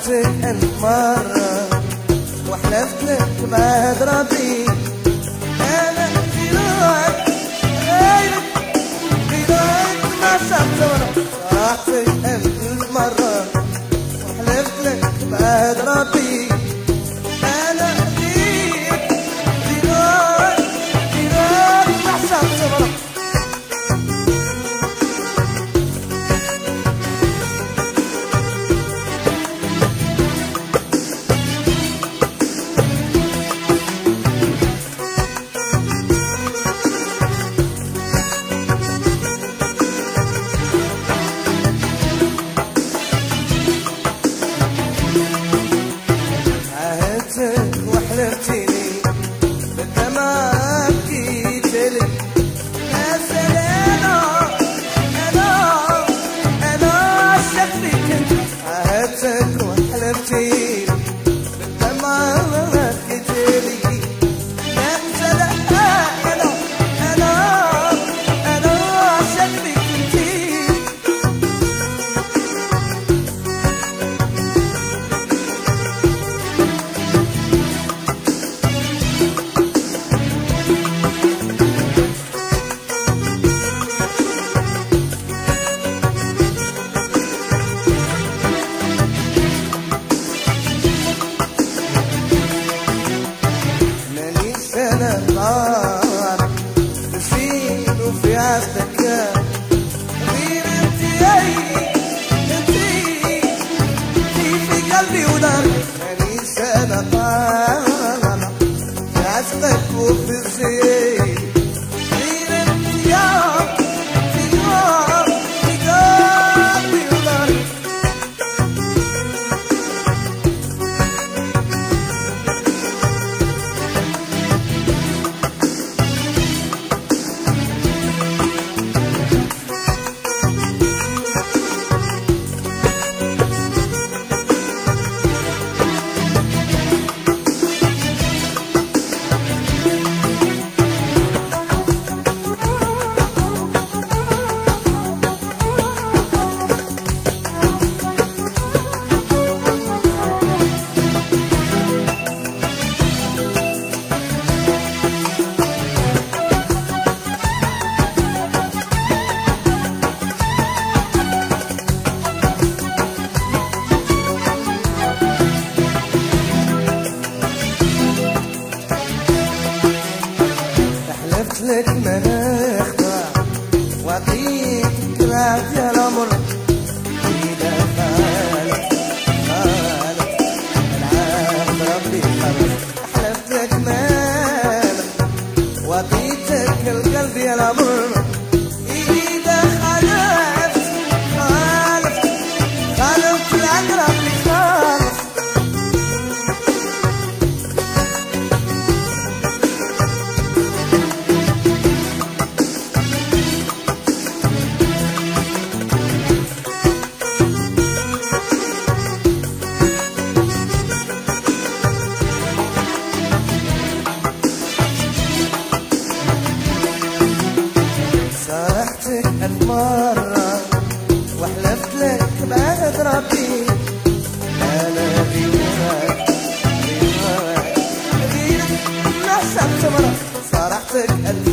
صارحتك ألف مرة وحلفت لك ما أدري أنا غيرك ما شفت. صارحتك ألف مرة وحلفت لك ما أدري أنا غيرك ما شفت. وحلفتيني بالدمع بكيتلي يا سلام أنا شفيك انت. عهدتك وحلفتيني بالدمع بكيتلي يا سلام أنا شفيك انت. أنا طار تسين وفي عهدك غير انتي في قلبي وداري. ماني سنة طار في عهدك وفي الزين غير انتي في قلبي وداري. لك ما نخضع وعطيتك رعد يا العمر إذا خالف العهد ربي خلف. حلفت لك ما وعطيتك القلب يا العمر إذا خالفت العهد ربي خلف. صارحتك ألف مرة وحلفت لك بعهد ربي أنا غيرك ما حسبت مرة. صارحتك ألف